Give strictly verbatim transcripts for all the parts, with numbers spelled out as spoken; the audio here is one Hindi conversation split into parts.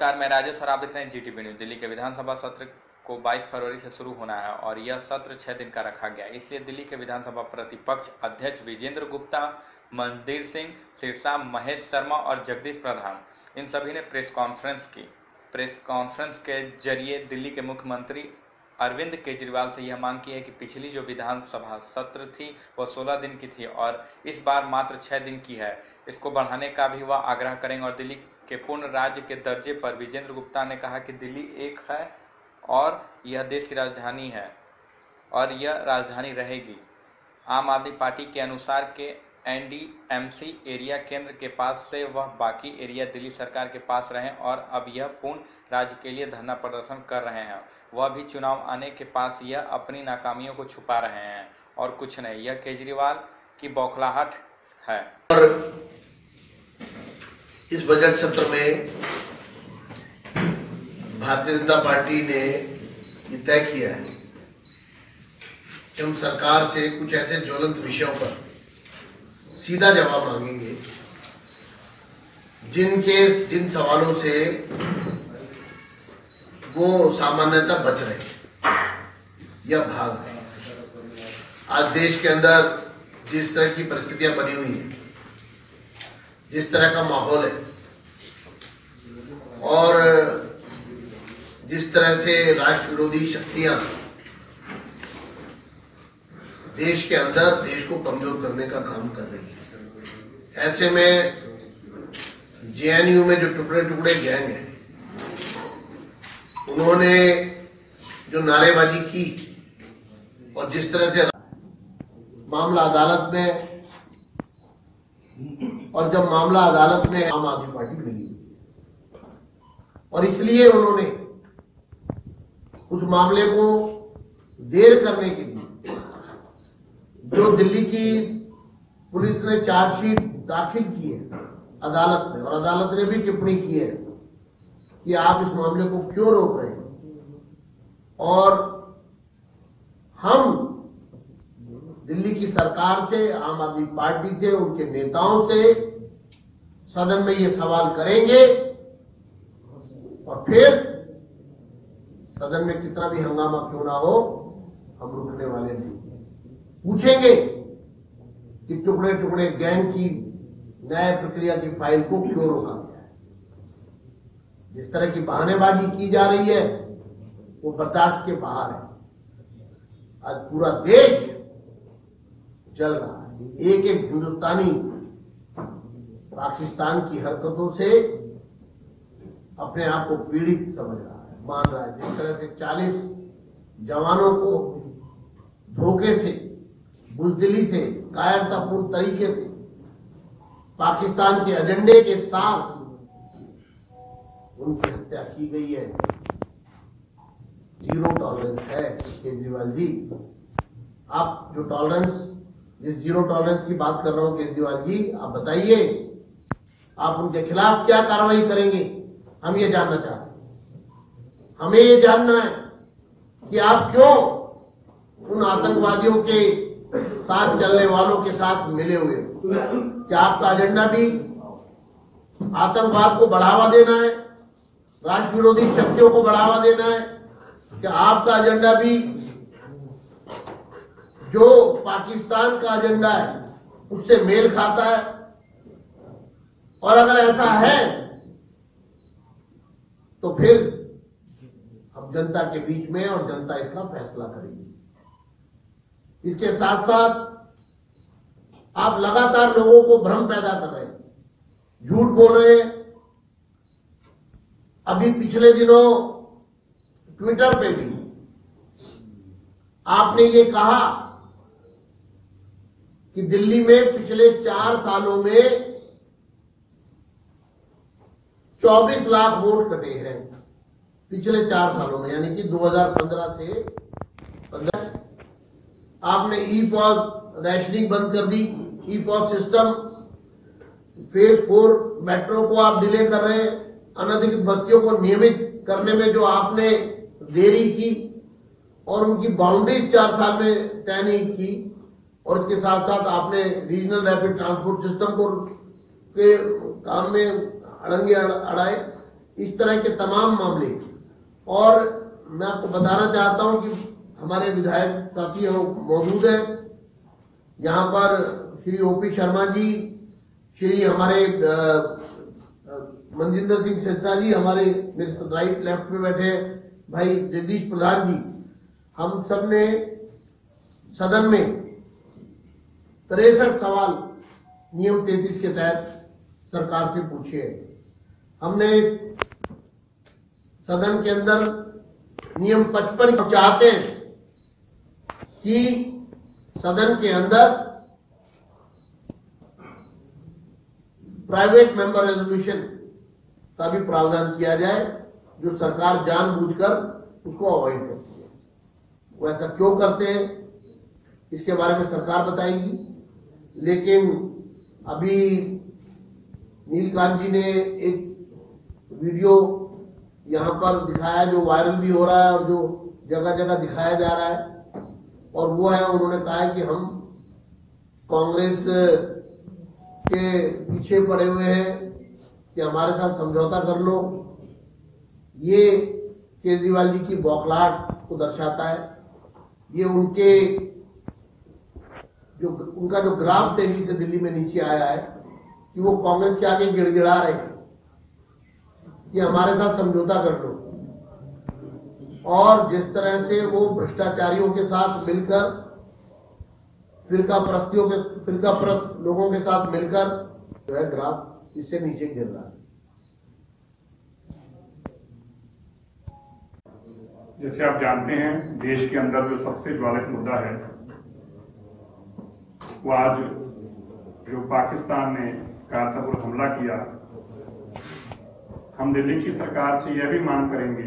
नमस्कार, मैं राजेश और आप देख रहे हैं जीटीवी न्यूज। दिल्ली के विधानसभा सत्र को बाईस फरवरी से शुरू होना है और यह सत्र छह दिन का रखा गया। इसलिए दिल्ली के विधानसभा प्रतिपक्ष अध्यक्ष विजेंद्र गुप्ता, मनदीप सिंह सिरसा, महेश शर्मा और जगदीश प्रधान इन सभी ने प्रेस कॉन्फ्रेंस की। प्रेस कॉन्फ्रेंस के जरिए दिल्ली के मुख्यमंत्री अरविंद केजरीवाल से यह मांग की है कि पिछली जो विधानसभा सत्र थी वह सोलह दिन की थी और इस बार मात्र छः दिन की है। इसको बढ़ाने का भी वह आग्रह करेंगे और दिल्ली के पूर्ण राज्य के दर्जे पर विजेंद्र गुप्ता ने कहा कि दिल्ली एक है और यह देश की राजधानी है और यह राजधानी रहेगी। आम आदमी पार्टी के अनुसार के एनडीएमसी एरिया केंद्र के पास से वह बाकी एरिया दिल्ली सरकार के पास रहे और अब यह पूर्ण राज्य के लिए धरना प्रदर्शन कर रहे हैं। वह भी चुनाव आने के पास यह अपनी नाकामियों को छुपा रहे हैं और कुछ नहीं। यह केजरीवाल की बौखलाहट है। और इस बजट सत्र में भारतीय जनता पार्टी ने ये तय किया है कि हम सरकार से कुछ ऐसे ज्वलंत विषयों पर सीधा जवाब मांगेंगे जिनके जिन सवालों से वो सामान्यतः बच रहे या भाग रहे। आज देश के अंदर जिस तरह की परिस्थितियां बनी हुई हैं, जिस तरह का माहौल है और जिस तरह से राष्ट्र विरोधी शक्तियां देश के अंदर देश को कमजोर करने का काम कर रही है, ऐसे में जेएनयू में जो टुकड़े टुकड़े गैंग है, उन्होंने जो नारेबाजी की और जिस तरह से मामला अदालत में और जब मामला अदालत में आम आदमी पार्टी मिली और इसलिए उन्होंने उस मामले को देर करने के लिए जो दिल्ली की पुलिस ने चार्जशीट दाखिल की है अदालत में और अदालत ने भी टिप्पणी की है कि आप इस मामले को क्यों रोक रहे हैं और हम दिल्ली की सरकार से, आम आदमी पार्टी से, उनके नेताओं से सदन में ये सवाल करेंगे और फिर सदन में कितना भी हंगामा क्यों ना हो हम रुकने वाले नहीं। पूछेंगे कि टुकड़े टुकड़े गैंग की न्याय प्रक्रिया की फाइल को क्यों रोका गया है। जिस तरह की बहानेबाजी की जा रही है वो बर्दाश्त के बाहर है। आज पूरा देश जल रहा है। एक एक हिंदुस्तानी पाकिस्तान की हरकतों से अपने आप को पीड़ित समझ रहा है, मान रहा है। जिस तरह से चालीस जवानों को धोखे से, बुजदिली से, कायरतापूर्ण तरीके से पाकिस्तान के एजेंडे के साथ उनकी हत्या की गई है। जीरो टॉलरेंस है केजरीवाल जी। आप जो टॉलरेंस, जिस जीरो टॉलरेंस की बात कर रहा हूं केजरीवाल जी, आप बताइए आप उनके खिलाफ क्या कार्रवाई करेंगे, हम ये जानना चाहते हैं। हमें ये जानना है कि आप क्यों उन आतंकवादियों के साथ चलने वालों के साथ मिले हुए हो। क्या आपका एजेंडा भी आतंकवाद को बढ़ावा देना है, राष्ट्र विरोधी शक्तियों को बढ़ावा देना है? क्या आपका एजेंडा भी जो पाकिस्तान का एजेंडा है उससे मेल खाता है? और अगर ऐसा है तो फिर हम जनता के बीच में और जनता इसका फैसला करेगी। इसके साथ साथ आप लगातार लोगों को भ्रम पैदा कर रहे हैं, झूठ बोल रहे हैं। अभी पिछले दिनों ट्विटर पे भी आपने ये कहा कि दिल्ली में पिछले चार सालों में चौबीस लाख वोट कटे हैं। पिछले चार सालों में, यानी कि दो हज़ार पंद्रह से पंद्रह आपने ई पॉज रैशनिंग बंद कर दी, e POS system, phase four metro को आप डिले कर रहे हैं, अनधिकृत बस्तियों को नियमित करने में जो आपने देरी की और उनकी बाउंड्री चार साल में तय नहीं की, और इसके साथ साथ आपने रीजनल रैपिड ट्रांसपोर्ट सिस्टम को के काम में अड़ंगे अड़ाए। इस तरह के तमाम मामले। और मैं आपको बताना चाहता हूं कि हमारे विधायक साथी मौजूद हैं यहाँ पर, श्री ओपी शर्मा जी, श्री हमारे मनजिंदर सिंह सिरसा जी, हमारे मेरे राइट लेफ्ट में बैठे भाई जगदीश प्रधान जी, हम सब ने सदन में तिरसठ सवाल नियम तैंतीस के तहत सरकार से पूछे हैं। हमने सदन के अंदर नियम पचपन चाहते हैं कि सदन के अंदर प्राइवेट मेंबर रेजोल्यूशन का भी प्रावधान किया जाए, जो सरकार जानबूझकर उसको अवॉइड करती है। वो ऐसा क्यों करते हैं इसके बारे में सरकार बताएगी, लेकिन अभी नीलकांत जी ने एक वीडियो यहां पर दिखाया जो वायरल भी हो रहा है और जो जगह जगह दिखाया जा रहा है, और वो है, उन्होंने कहा है कि हम कांग्रेस के पीछे पड़े हुए हैं कि हमारे साथ समझौता कर लो। ये केजरीवाल जी की बौखलाहट को दर्शाता है। ये उनके जो उनका जो ग्राफ तेजी से दिल्ली में नीचे आया है कि वो कांग्रेस के आगे गिड़गिड़ा रहे हैं कि हमारे साथ समझौता कर लो। और जिस तरह से वो भ्रष्टाचारियों के साथ मिलकर, फिरका परस्तियों के फिरका परस्त लोगों के साथ मिलकर जो है ग्राफ इससे नीचे गिर रहा है। जैसे आप जानते हैं, देश के अंदर जो सबसे ज्वलंत मुद्दा है वो आज जो पाकिस्तान ने कारतपुर हमला किया, हम दिल्ली की सरकार से यह भी मांग करेंगे,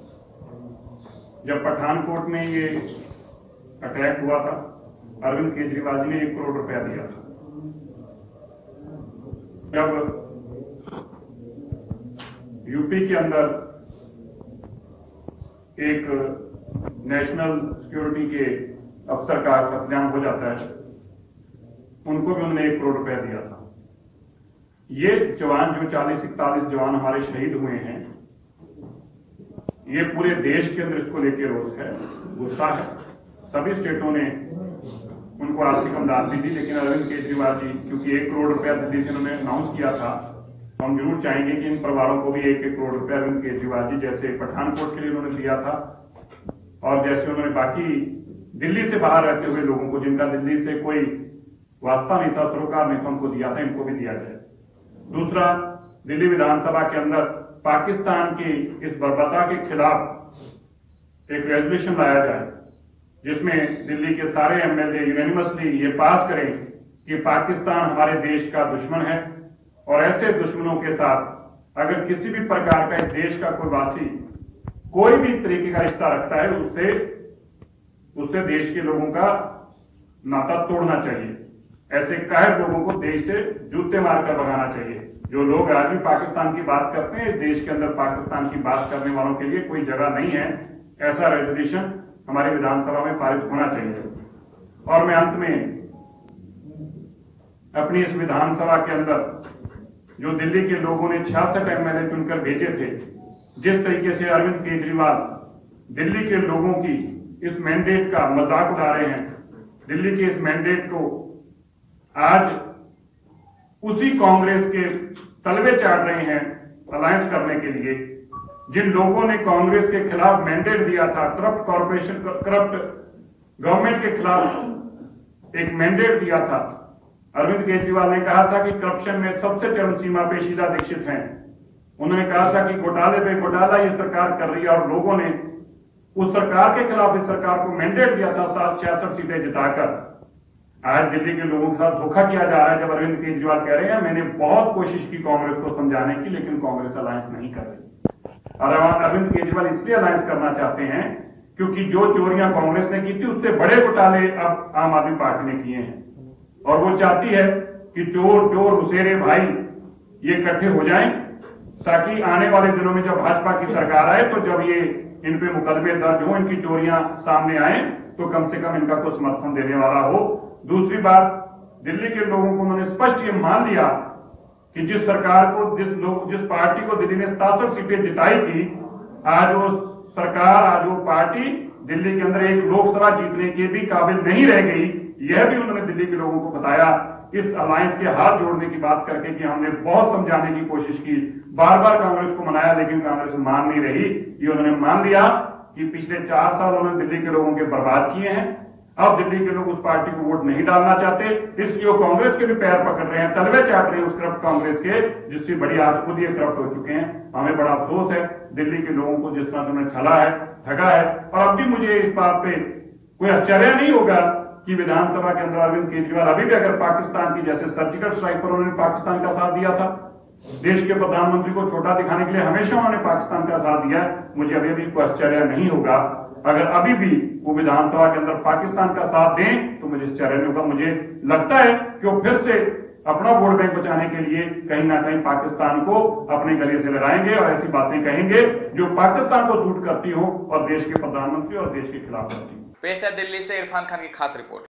जब पठानकोट में ये अटैक हुआ था, अरविंद केजरीवाल जी ने एक करोड़ रुपया दिया था। जब यूपी के अंदर एक नेशनल सिक्योरिटी के अफसर का कत्लेआम हो जाता है, उनको भी उन्होंने एक करोड़ रुपया दिया था। ये जवान जो चालीस इकतालीस जवान हमारे शहीद हुए हैं, ये पूरे देश के अंदर इसको लेकर रोष है, गुस्सा है। सभी स्टेटों ने उनको आर्थिक मदद भी दी, लेकिन अरविंद केजरीवाल जी, क्योंकि एक करोड़ रुपया दिल्ली से उन्होंने अनाउंस किया था, तो हम जरूर चाहेंगे कि इन परिवारों को भी एक एक करोड़ रुपया अरविंद केजरीवाल जी जैसे पठानकोट के लिए उन्होंने दिया था, और जैसे उन्होंने बाकी दिल्ली से बाहर रहते हुए लोगों को, जिनका दिल्ली से कोई वास्ता नहीं था, सरोकार नहीं था, उनको दिया था, इनको भी दिया जाए। दूसरा, दिल्ली विधानसभा के अंदर पाकिस्तान की इस बर्बरता के खिलाफ एक रेजोल्यूशन लाया जाए, जिसमें दिल्ली के सारे एमएलए यूनानिमसली ये पास करें कि पाकिस्तान हमारे देश का दुश्मन है, और ऐसे दुश्मनों के साथ अगर किसी भी प्रकार का इस देश का कोई वासी कोई भी तरीके का रिश्ता रखता है, उससे उससे देश के लोगों का नाता तोड़ना चाहिए। ऐसे कायर लोगों को देश से जूते मारकर भगाना चाहिए। जो लोग आज भी पाकिस्तान की बात करते हैं, इस देश के अंदर पाकिस्तान की बात करने वालों के लिए कोई जगह नहीं है। ऐसा रेजोल्यूशन हमारी विधानसभा में पारित होना चाहिए। और मैं अंत में अपनी इस विधानसभा के अंदर जो दिल्ली के लोगों ने छियासठ एमएलए चुनकर भेजे थे, जिस तरीके से अरविंद केजरीवाल दिल्ली के लोगों की इस मैंडेट का मजाक उड़ा रहे हैं, दिल्ली के इस मैंडेट को आज उसी कांग्रेस के तलवे चाट रहे हैं अलायंस करने के लिए। जिन लोगों ने कांग्रेस के खिलाफ मैंडेट दिया था, करप्ट कॉर्पोरेशन, करप्ट गवर्नमेंट के खिलाफ एक मैंडेट दिया था, अरविंद केजरीवाल ने कहा था कि करप्शन में सबसे चरम सीमा पे शीला दीक्षित हैं। उन्होंने कहा था कि घोटाले पे घोटाला ये सरकार कर रही है, और लोगों ने उस सरकार के खिलाफ इस सरकार को मैंडेट दिया था सात छियासठ सीटें जिताकर। आज दिल्ली के लोगों के साथ धोखा किया जा रहा है, जब अरविंद केजरीवाल कह रहे हैं मैंने बहुत कोशिश की कांग्रेस को समझाने की, लेकिन कांग्रेस अलायंस नहीं कर रही। और अरविंद केजरीवाल इसलिए अलायंस करना चाहते हैं क्योंकि जो चोरियां कांग्रेस ने की थी, उससे बड़े घोटाले अब आम आदमी पार्टी ने किए हैं, और वो चाहती है कि चोर चोर उसेरे भाई ये इकट्ठे हो जाएं, ताकि आने वाले दिनों में जब भाजपा की सरकार आए, तो जब ये इन पे मुकदमे दर्ज हो, इनकी चोरियां सामने आए, तो कम से कम इनका कोई समर्थन देने वाला हो। दूसरी बात, दिल्ली के लोगों को उन्होंने स्पष्ट ये मान लिया कि जिस सरकार को, जिस लोग, जिस पार्टी को दिल्ली ने सतासठ सीटें जिताई थी, आज वो सरकार, आज वो पार्टी दिल्ली के अंदर एक लोकसभा जीतने के भी काबिल नहीं रह गई। यह भी उन्होंने दिल्ली के लोगों को बताया इस अलायंस के हाथ जोड़ने की बात करके कि हमने बहुत समझाने की कोशिश की, बार बार कांग्रेस को मनाया, लेकिन कांग्रेस मान नहीं रही। ये उन्होंने मान लिया कि पिछले चार साल उन्होंने दिल्ली के लोगों के बर्बाद किए हैं। अब दिल्ली के लोग उस पार्टी को वोट नहीं डालना चाहते, इसलिए वो कांग्रेस के भी पैर पकड़ रहे हैं, तलवे चाट रहे हैं उस करप्ट कांग्रेस के, जिससे बड़ी आज खुद ये करप्ट हो चुके हैं। हमें बड़ा अफसोस है दिल्ली के लोगों को जिस तरह से उन्होंने छला है, ठगा है। और अब भी मुझे इस बात पे कोई आश्चर्य नहीं होगा कि विधानसभा के अंदर अरविंद केजरीवाल अभी भी अगर पाकिस्तान की जैसे सर्जिकल स्ट्राइक पर उन्होंने पाकिस्तान का साथ दिया था, देश के प्रधानमंत्री को छोटा दिखाने के लिए हमेशा उन्होंने पाकिस्तान का साथ दिया, मुझे अभी भी कोई आश्चर्य नहीं होगा अगर अभी भी वो विधानसभा के अंदर पाकिस्तान का साथ दें, तो मुझे आश्चर्य नहीं होगा। मुझे लगता है कि वो फिर से अपना वोट बैंक बचाने के लिए कहीं ना कहीं पाकिस्तान को अपने गले से लड़ाएंगे और ऐसी बातें कहेंगे जो पाकिस्तान को सूट करती हो और देश के प्रधानमंत्री और देश के खिलाफ करती हो। पेश है दिल्ली से इरफान खान की खास रिपोर्ट।